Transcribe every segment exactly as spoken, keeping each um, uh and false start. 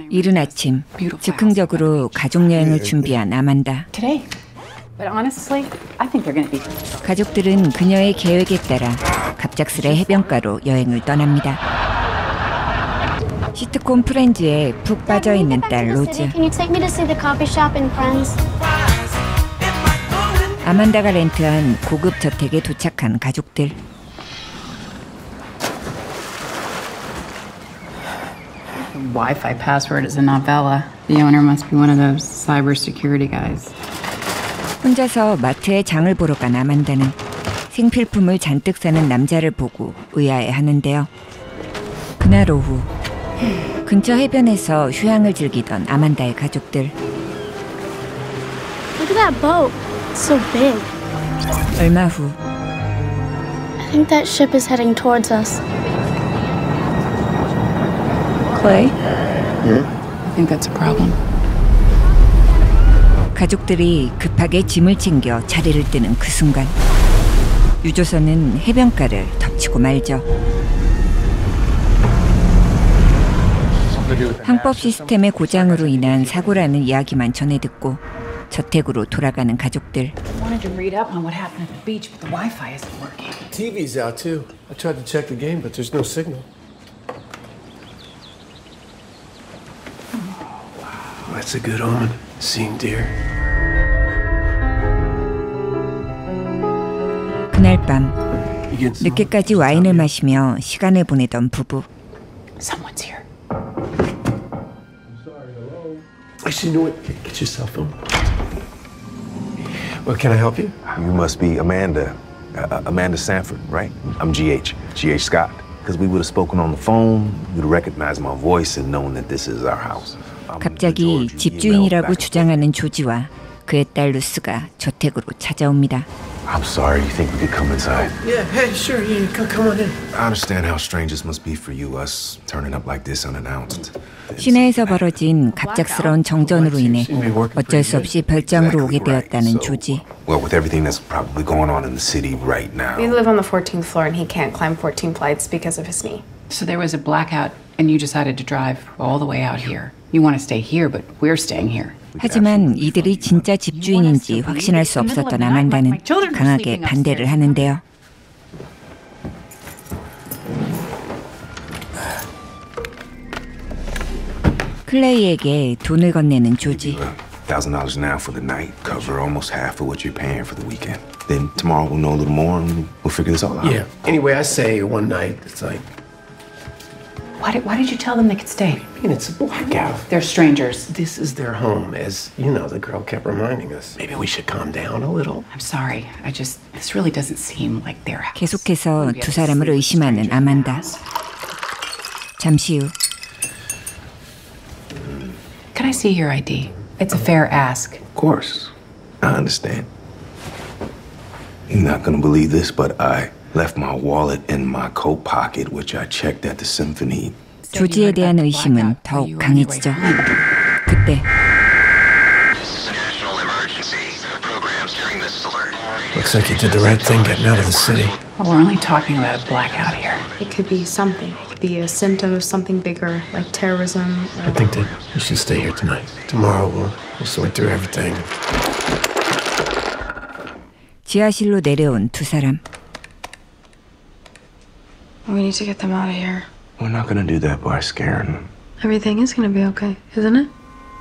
이른 아침, 즉흥적으로 가족 여행을 준비한 아만다. 가족들은 그녀의 계획에 따라 갑작스레 해변가로 여행을 떠납니다. 시트콤 프렌즈에 푹 빠져있는 딸 로즈. 아만다가 렌트한 고급 저택에 도착한 가족들. The Wi-Fi password is a novella. The owner must be one of those cybersecurity guys. 혼자서 마트에 장을 보러 간 아만다는 생필품을 잔뜩 사는 남자를 보고 의아해하는데요. 그날 오후 근처 해변에서 휴양을 즐기던 아만다의 가족들. Look at that boat. It's so big. 얼마 후 I think that ship is heading towards us. Clay? Yeah? I think that's a problem. 가족들이 급하게 짐을 챙겨 자리를 뜨는 그 순간 유조선은 해변가를 덮치고 말죠. 항법 시스템의 고장으로 인한 사고라는 이야기만 전해 듣고 저택으로 돌아가는 가족들. 티비's out too. I tried to check the game, but there's no signal. Oh, that's a good omen. Seeing deer. 그날 밤 늦게까지 와인을 마시며 시간을 보내던 부부. Someone's here. Actually, you know what? Get your cell phone. Well, can I help you? You must be Amanda. Uh, Amanda Sanford, right? I'm G H. G H Scott. Because we would have spoken on the phone, you'd have recognized my voice and known that this is our house. 갑자기 집주인이라고 주장하는 조지와 그의 딸 루스가 저택으로 찾아옵니다. I'm sorry. You think we could come inside? Yeah, hey, sure. Yeah, come, come on in. I understand how strange this must be for you, us turning up like this unannounced. 시내에서 벌어진 갑작스러운 정전으로 인해 어쩔 수 없이 별장으로 오게 되었다는 조지. Well, with everything that's probably going on in the city right now. We live on the fourteenth floor and he can't climb fourteen flights because of his knee. So there was a blackout and you decided to drive all the way out here. You want to stay here, but we're staying here. 하지만 이들이 진짜 집주인인지 확신할 수 없었던 아만다는 강하게 반대를 하는데요. 클레이에게 돈을 건네는 조지. one thousand dollars now for the night. Cover almost half of what you're paying for the weekend. Then tomorrow we'll know a little more and we'll figure this all out. Yeah. Anyway, I say one night, it's like... Why did, why did you tell them they could stay? I mean, it's a blackout. They're strangers. This is their home, as, you know, the girl kept reminding us. Maybe we should calm down a little. I'm sorry. I just, this really doesn't seem like their house. 계속해서 두 사람을 의심하는 아만다. 잠시 후. Can I see your I D? It's a fair ask. Of course. I understand. You're not gonna believe this, but I left my wallet in my coat pocket, which I checked at the symphony. 조지에 대한 의심은 더욱 강해지죠. 그때 Looks like you did the right thing getting out of the city. Well, we're only talking about a blackout here. It could be something. It could be a symptom of something bigger, like terrorism. I think that you should stay here tonight. Tomorrow we'll, we'll sort through everything. 지하실로 내려온 두 사람. We need to get them out of here. We're not gonna do that by scaring them. Everything is going to be okay, isn't it?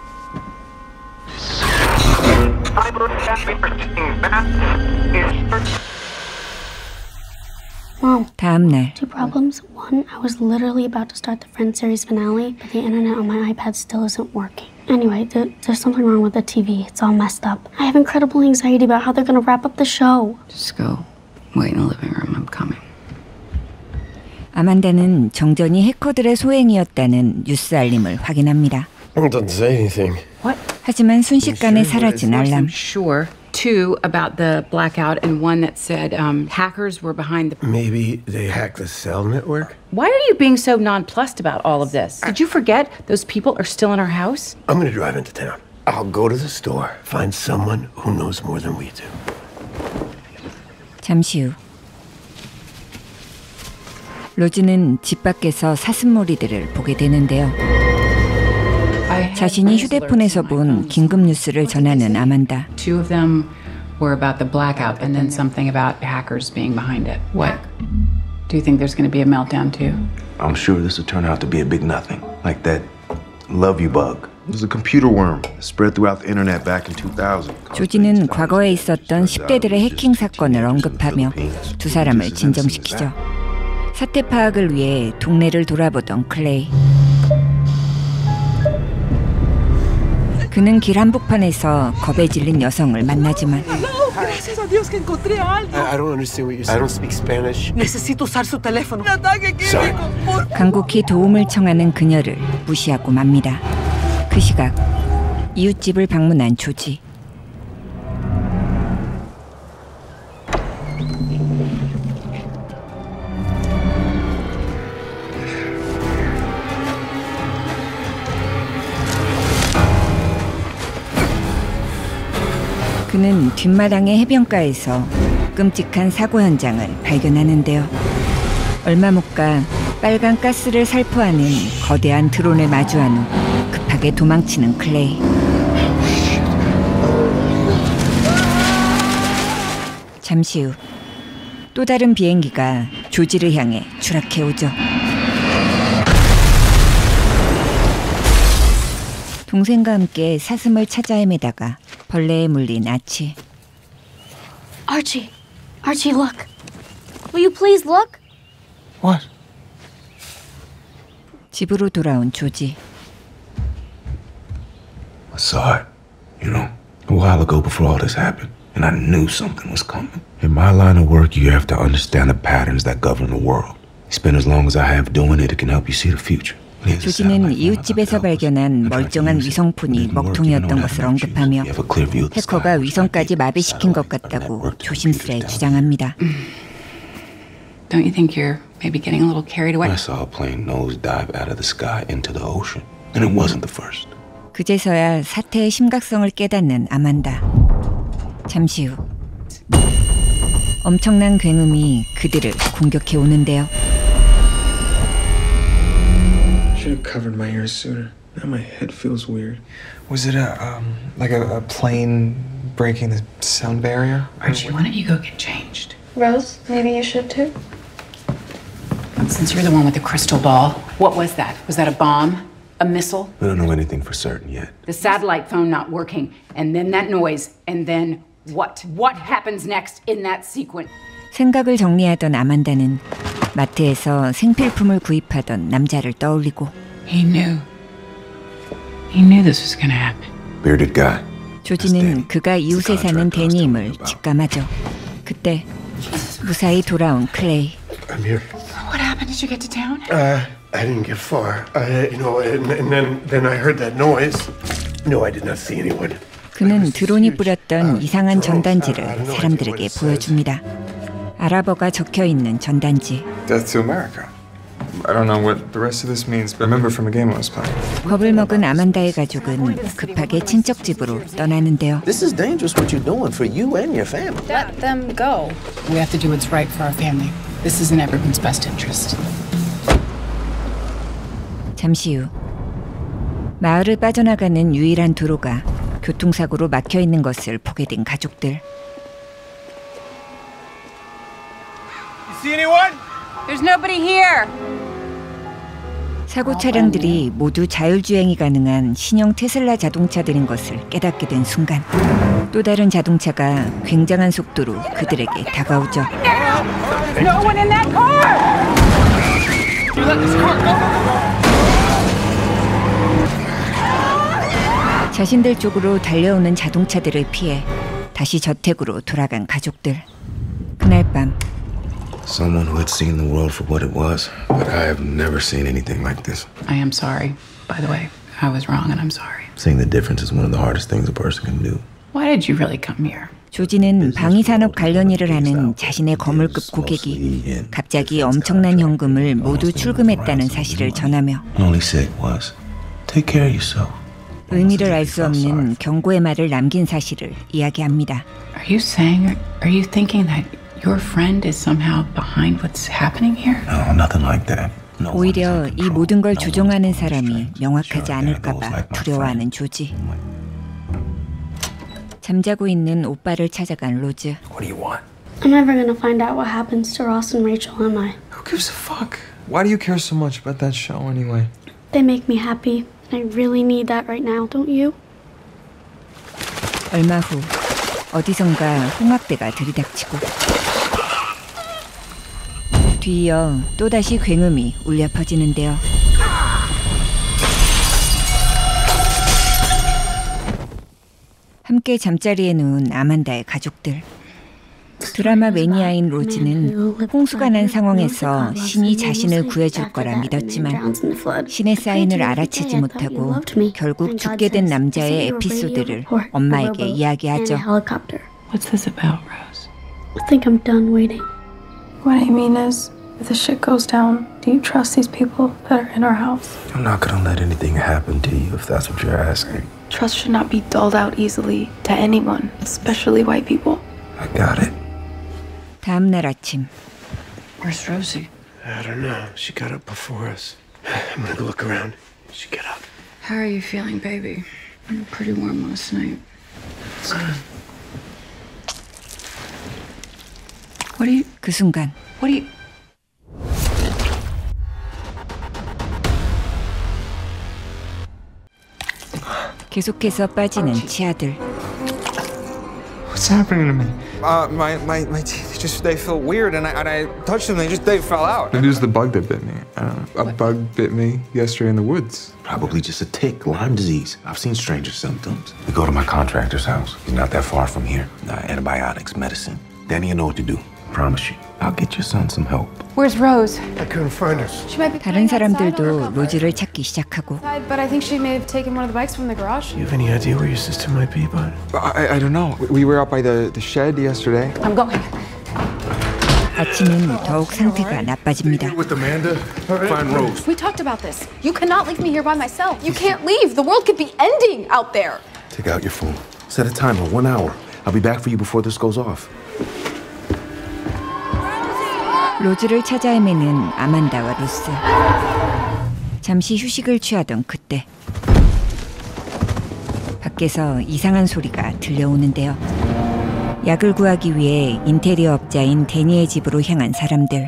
Mom, 다음 날 two problems. One, I was literally about to start the Friends series finale, but the internet on my iPad still isn't working. Anyway, th- there's something wrong with the T V. It's all messed up. I have incredible anxiety about how they're going to wrap up the show. Just go wait in the living room. I'm coming. 아만다는 정전이 해커들의 소행이었다는 뉴스 알림을 확인합니다. It doesn't say anything. What? 하지만 순식간에 사라진 알람. Sure. Two about the blackout and one that said um, hackers were behind the... Maybe they hacked the cell network? Why are you being so nonplussed about all of this? Did you forget those people are still in our house? I'm gonna drive into town. I'll go to the store, find someone who knows more than we do. 잠시 후 로즈는 집 밖에서 사슴몰이들을 보게 되는데요. 자신이 휴대폰에서 본 긴급 뉴스를 전하는 아만다. Two of them were about the blackout and then something about hackers being behind it. What? Do you think there's going to be a meltdown too? I'm sure this will turn out to be a big nothing, like that love you bug. It was a computer worm that spread throughout the internet back in two thousand. 조지는 과거에 있었던 십 대들의 해킹 사건을 언급하며 두 사람을 진정시키죠. 사태 파악을 위해 동네를 돌아보던 클레이. 그는 길 한복판에서 겁에 질린 여성을 만나지만 I, I don't understand what you're saying. I don't speak Spanish. Necesito usar su teléfono. Sorry. 간곡히 도움을 청하는 그녀를 무시하고 맙니다. 그 시각 이웃집을 방문한 조지. 그는 뒷마당의 해변가에서 끔찍한 사고 현장을 발견하는데요. 얼마 못 가 빨간 가스를 살포하는 거대한 드론을 마주한 후 급하게 도망치는 클레이. 잠시 후 또 다른 비행기가 조지를 향해 추락해 오죠. 동생과 함께 사슴을 찾아 헤매다가 벌레에 물린 아치. Archie, Archie, look. Will you please look? What? 집으로 돌아온 조지. I saw it, you know, a while ago before all this happened, and I knew something was coming. In my line of work, you have to understand the patterns that govern the world. You spend as long as I have doing it, it can help you see the future. 조지는 이웃집에서 발견한 멀쩡한 위성폰이 먹통이었던 것을 언급하며 해커가 위성까지 마비시킨 것 같다고 조심스레 주장합니다. Don't you think you're maybe getting a little carried away? I saw a plane nosedive out of the sky into the ocean, and it wasn't the first. 그제서야 사태의 심각성을 깨닫는 아만다. 잠시 후 엄청난 굉음이 그들을 공격해 오는데요. Should have covered my ears sooner. Now my head feels weird. Was it a um like a, a plane breaking the sound barrier? Archie, why don't you go get changed? Rose, maybe you should too. Since you're the one with the crystal ball, what was that? Was that a bomb? A missile? We don't know anything for certain yet. The satellite phone not working, and then that noise, and then what? What happens next in that sequence? 생각을 정리하던 아만다는 마트에서 생필품을 구입하던 남자를 떠올리고 He knew. He knew this was gonna happen. Bearded guy. 조지는 그가 이웃에 사는 데니임을 직감하죠. 그때 무사히 돌아온 클레이. I'm here. What happened? Did you get to town? Uh, I didn't get far. I, you know, and, and then then I heard that noise. No, I did not see anyone. 그는 드론이 뿌렸던 이상한 전단지를 사람들에게 보여줍니다. 아랍어가 적혀 있는 전단지. Death to America. I don't know what the rest of this means, but I remember from a game I was playing. 겁을 먹은 아만다의 가족은 급하게 친척 집으로 떠나는데요. This is dangerous what you're doing for you and your family. Let them go. We have to do what's right for our family. This is in everyone's best interest. 잠시 후 마을을 빠져나가는 유일한 도로가 교통사고로 막혀 있는 것을 보게 된 가족들. See anyone? There's nobody here. 사고 차량들이 모두 자율주행이 가능한 신형 테슬라 자동차들인 것을 깨닫게 된 순간 또 다른 자동차가 굉장한 속도로 그들에게 다가오죠. No one in that car! You let this car go! 자신들 쪽으로 달려오는 자동차들을 피해 다시 저택으로 돌아간 가족들. 그날 밤 Someone who had seen the world for what it was, but I have never seen anything like this. I am sorry. By the way, I was wrong and I'm sorry. Seeing the difference is one of the hardest things a person can do. Why did you really come here? 조지는 방위산업 관련 일을 하는 자신의 거물급 고객이 갑자기 엄청난 현금을 모두 출금했다는 사실을 전하며 The only said was, take care of yourself. 의미를 알 수 없는 경고의 말을 남긴 사실을 이야기합니다. Are you saying, are you thinking that your friend is somehow behind what's happening here? No, nothing like that. 오히려 이 모든 걸 조종하는 사람이 명확하지 않을까봐 두려워하는 조지. 잠자고 있는 오빠를 찾아간 로즈. What do you want? I'm never gonna find out what happens to Ross and Rachel, am I? Who gives a fuck? Why do you care so much about that show anyway? They make me happy. I really need that right now, don't you? 얼마 후 어디선가 홍학대가 들이닥치고 뒤이어 또다시 굉음이 울려 퍼지는데요. 함께 잠자리에 누운 아만다의 가족들. 드라마 매니아인 로즈는 홍수가 난 상황에서 신이 자신을 구해줄 거라 믿었지만 신의 사인을 알아채지 못하고 결국 죽게 된 남자의 에피소드를 엄마에게 이야기하죠. What's this about, Rose? I think I'm done waiting. What I mean is, if the shit goes down, do you trust these people that are in our house? I'm not gonna let anything happen to you if that's what you're asking. Trust should not be dulled out easily to anyone, especially white people. I got it. 다음 날 아침. Where's Rosie? I don't know. She got up before us. I'm gonna go look around. She get up. How are you feeling, baby? You were pretty warm last night. What do you... 그 순간 What do you... 계속해서 빠지는 치아들. What's happening to me? Uh, my, my, my teeth just, they feel weird and I, and I touched them, they just, they fell out. Maybe it was the bug that bit me. I don't know. A bug bit me yesterday in the woods. Probably just a tick, Lyme disease. I've seen stranger symptoms. We go to my contractor's house. He's not that far from here. Uh, antibiotics, medicine. Danny, you know what to do. Promise you. I'll get your son some help. Where's Rose? I couldn't find her. She might be 다른 사람들도 로즈를 찾기 시작하고 But I think she may have taken one of the bikes from the garage. You have any idea where your sister might be, bud? I, I don't know. We were out by the, the shed yesterday. I'm going. 아침은 더욱 상태가 나빠집니다. With Amanda? Find Rose. We talked about this. You cannot leave me here by myself. You can't leave. The world could be ending out there. Take out your phone. Set a timer, one hour. I'll be back for you before this goes off. 로즈를 찾아 헤매는 아만다와 로스. 잠시 휴식을 취하던 그때 밖에서 이상한 소리가 들려오는데요. 약을 구하기 위해 인테리어 업자인 데니의 집으로 향한 사람들.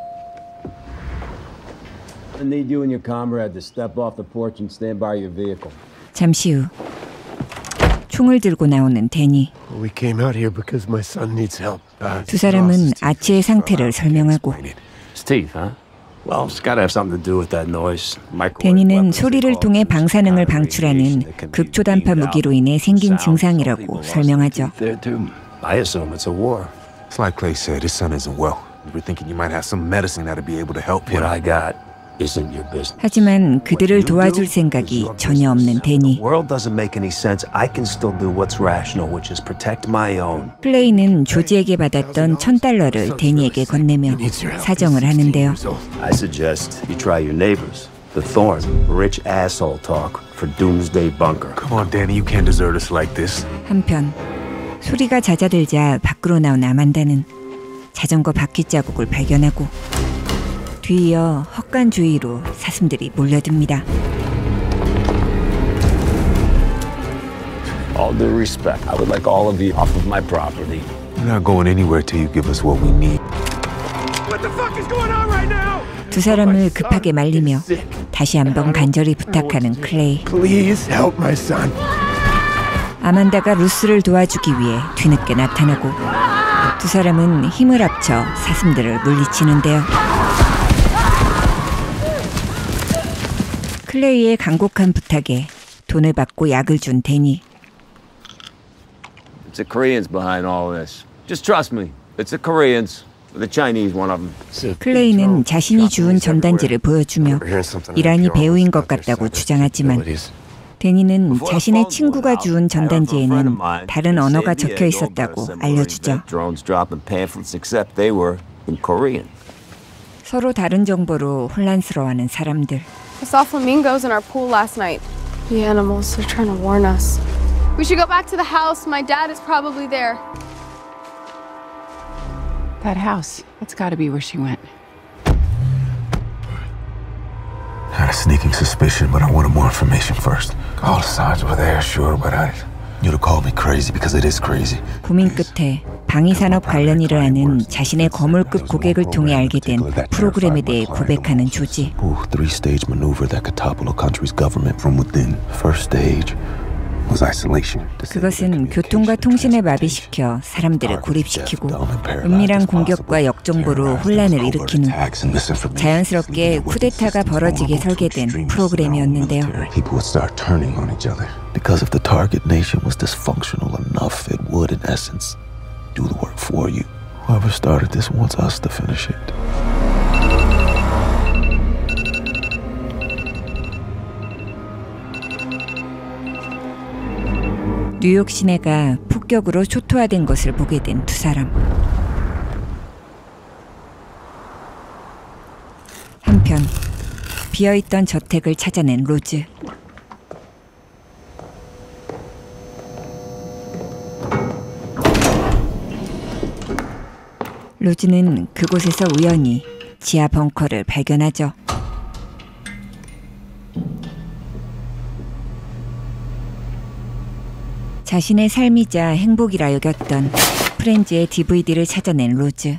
I need you and your comrade to step off the porch and stand by your vehicle. 잠시 후 총을 들고 나오는 데니. We came out here because my son needs help. 두 사람은 아치의 상태를 설명하고 Steve, huh? Well, it's got to have something to do with that noise. 데니는 소리를 통해 방사능을 방출하는 극초단파 무기로 인해 생긴 증상이라고 설명하죠. I assume it's a war. It's like Clay said, his son isn't well. We're thinking you might have some medicine that'll be able to help him. What I got isn't your business. 하지만 그들을 도와줄 생각이 전혀 없는 데니. The world doesn't make any sense. I can still do what's rational, which is protect my own. 클레이는 조지에게 받았던 천 달러를 데니에게 건네며 사정을 하는데요. I suggest you try your neighbors. The Thorn, rich asshole talk for Doomsday Bunker. Come on, Danny, you can't desert us like this. 한편 소리가 잦아들자 밖으로 나온 아만다는 자전거 바퀴 자국을 발견하고 뒤이어 헛간 주위로 사슴들이 몰려듭니다. All due respect, I would like all of you off of my property. We're not going anywhere till you give us what we need. What the fuck is going on right now? 두 사람을 급하게 말리며 다시 한번 간절히 부탁하는 클레이. Please help my son. 아만다가 루스를 도와주기 위해 뒤늦게 나타나고 두 사람은 힘을 합쳐 사슴들을 물리치는데요. 클레이의 간곡한 부탁에 돈을 받고 약을 준 데니. It's the Koreans behind all this. Just trust me. It's the Koreans. The Chinese, one of them. 클레이는 자신이 주운 전단지를 보여주며 이란이 배우인 것 같다고 주장하지만 데니는 자신의 친구가 주운 전단지에는 다른 언어가 적혀 있었다고 알려주죠. 서로 다른 정보로 혼란스러워하는 사람들. I saw flamingos in our pool last night. The animals are trying to warn us. We should go back to the house. My dad is probably there. That house. That's got to be where she went. sneaking suspicion, but I wanted more information first. All the signs were there, sure, but I... You'd have called me crazy because it is crazy. 고민 끝에 방위산업 관련 일을 하는 자신의 거물급 고객을 통해 알게 된 프로그램에 대해 고백하는 조지. Three-stage maneuver that could topple a country's government from within. First stage was isolation. 그것은 교통과 통신을 마비시켜 사람들을 고립시키고 은밀한 공격과 역정보로 혼란을 일으킨 후 자연스럽게 쿠데타가 벌어지게 설계된 프로그램이었는데요. People would start turning on each other. Because if the target nation was dysfunctional enough, it would, in essence, do the work for you. Whoever started this wants us to finish it. 뉴욕 시내가 폭격으로 초토화된 것을 보게 된 두 사람. 한편 비어있던 저택을 찾아낸 로즈. 로즈는 그곳에서 우연히 지하 벙커를 발견하죠. 자신의 삶이자 행복이라 여겼던 프렌즈의 디브이디를 찾아낸 로즈.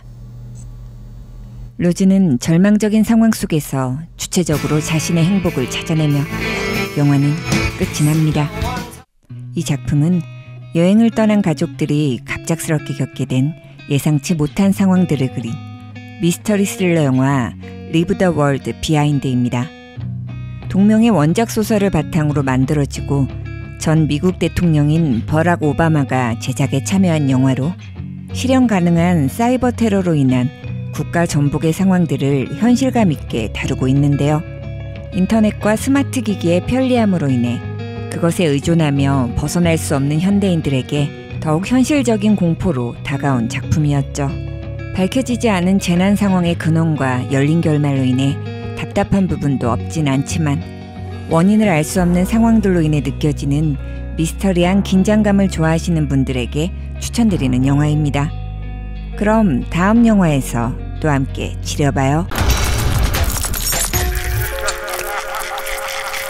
로즈는 절망적인 상황 속에서 주체적으로 자신의 행복을 찾아내며 영화는 끝이 납니다. 이 작품은 여행을 떠난 가족들이 갑작스럽게 겪게 된 예상치 못한 상황들을 그린 미스터리 스릴러 영화 리브 더 월드 비하인드입니다. 동명의 원작 소설을 바탕으로 만들어지고 전 미국 대통령인 버락 오바마가 제작에 참여한 영화로 실현 가능한 사이버 테러로 인한 국가 전복의 상황들을 현실감 있게 다루고 있는데요. 인터넷과 스마트 기기의 편리함으로 인해 그것에 의존하며 벗어날 수 없는 현대인들에게 더욱 현실적인 공포로 다가온 작품이었죠. 밝혀지지 않은 재난 상황의 근원과 열린 결말로 인해 답답한 부분도 없진 않지만 원인을 알 수 없는 상황들로 인해 느껴지는 미스터리한 긴장감을 좋아하시는 분들에게 추천드리는 영화입니다. 그럼 다음 영화에서 또 함께 지려봐요.